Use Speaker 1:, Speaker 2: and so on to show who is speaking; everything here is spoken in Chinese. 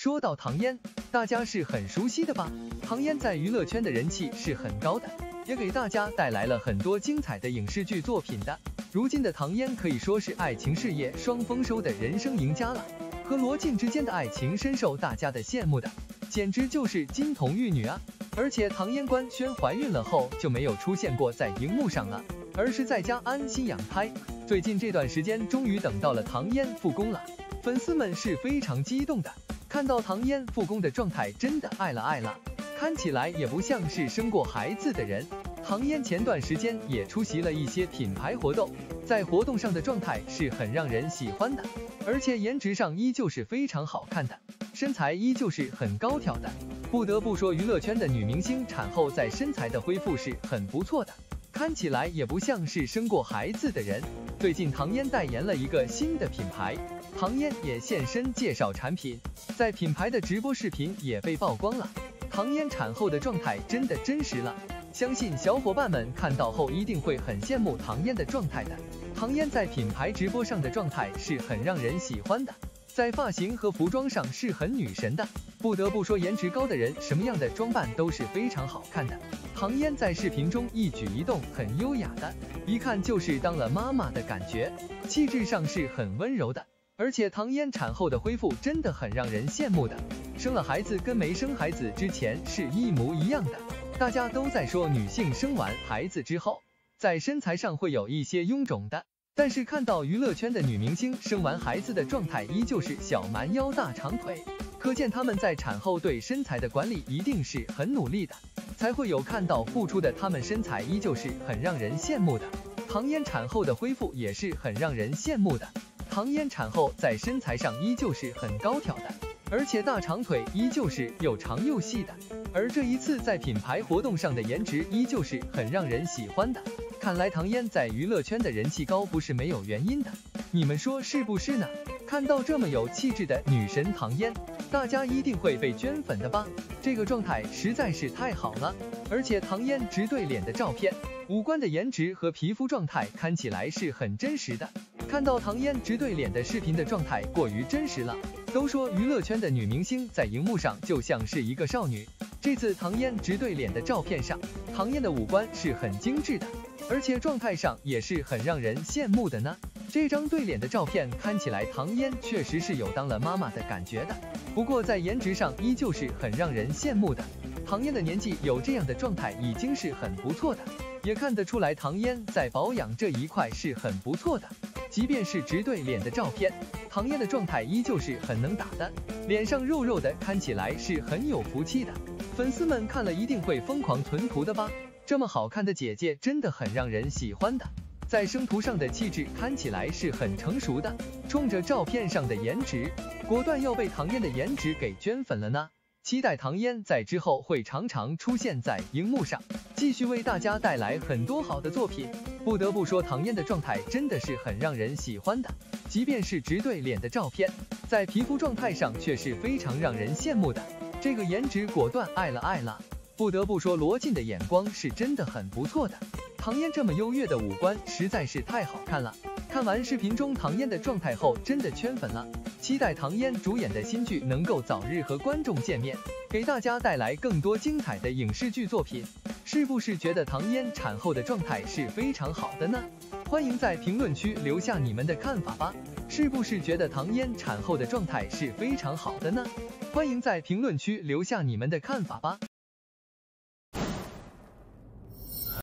Speaker 1: 说到唐嫣，大家是很熟悉的吧？唐嫣在娱乐圈的人气是很高的，也给大家带来了很多精彩的影视剧作品的。如今的唐嫣可以说是爱情事业双丰收的人生赢家了，和罗晋之间的爱情深受大家的羡慕的，简直就是金童玉女啊！而且唐嫣官宣怀孕了后就没有出现过在荧幕上了，而是在家安心养胎。最近这段时间终于等到了唐嫣复工了，粉丝们是非常激动的。看到唐嫣复工的状态，真的爱了，看起来也不像是生过孩子的人。唐嫣前段时间也出席了一些品牌活动，在活动上的状态是很让人喜欢的，而且颜值上依旧是非常好看的，身材依旧是很高挑的。不得不说，娱乐圈的女明星产后在身材的恢复是很不错的，看起来也不像是生过孩子的人。最近唐嫣代言了一个新的品牌，唐嫣也现身介绍产品，在品牌的直播视频也被曝光了。唐嫣产后的状态真的真实了，相信小伙伴们看到后一定会很羡慕唐嫣的状态的。唐嫣在品牌直播上的状态是很让人喜欢的，在发型和服装上是很女神的。不得不说，颜值高的人什么样的装扮都是非常好看的。唐嫣在视频中一举一动很优雅的，一看就是当了妈妈的感觉，气质上是很温柔的。而且唐嫣产后的恢复真的很让人羡慕的，生了孩子跟没生孩子之前是一模一样的。大家都在说女性生完孩子之后，在身材上会有一些臃肿的，但是看到娱乐圈的女明星生完孩子的状态依旧是小蛮腰大长腿，可见她们在产后对身材的管理一定是很努力的，才会有看到付出的她们身材依旧是很让人羡慕的。唐嫣产后的恢复也是很让人羡慕的。唐嫣产后在身材上依旧是很高挑的，而且大长腿依旧是又长又细的，而这一次在品牌活动上的颜值依旧是很让人喜欢的。看来唐嫣在娱乐圈的人气高不是没有原因的，你们说是不是呢？看到这么有气质的女神唐嫣，大家一定会被圈粉的吧？这个状态实在是太好了，而且唐嫣直对脸的照片，五官的颜值和皮肤状态看起来是很真实的。看到唐嫣直对脸的视频的状态过于真实了，都说娱乐圈的女明星在荧幕上就像是一个少女，这次唐嫣直对脸的照片上，唐嫣的五官是很精致的，而且状态上也是很让人羡慕的呢。这张对脸的照片看起来唐嫣确实是有当了妈妈的感觉的，不过在颜值上依旧是很让人羡慕的。唐嫣的年纪有这样的状态已经是很不错的，也看得出来唐嫣在保养这一块是很不错的。即便是直对脸的照片，唐嫣的状态依旧是很能打的，脸上肉肉的，看起来是很有福气的。粉丝们看了一定会疯狂囤图的吧？这么好看的姐姐真的很让人喜欢的，在生图上的气质看起来是很成熟的，冲着照片上的颜值，果断要被唐嫣的颜值给圈粉了呢。期待唐嫣在之后会常常出现在荧幕上，继续为大家带来很多好的作品。不得不说，唐嫣的状态真的是很让人喜欢的，即便是直对脸的照片，在皮肤状态上却是非常让人羡慕的。这个颜值果断爱了。不得不说，罗晋的眼光是真的很不错的。唐嫣这么优越的五官实在是太好看了。看完视频中唐嫣的状态后，真的圈粉了。期待唐嫣主演的新剧能够早日和观众见面，给大家带来更多精彩的影视剧作品。是不是觉得唐嫣产后的状态是非常好的呢？欢迎在评论区留下你们的看法吧。是不是觉得唐嫣产后的状态是非常好的呢？欢迎在评论区留下你们的看法吧。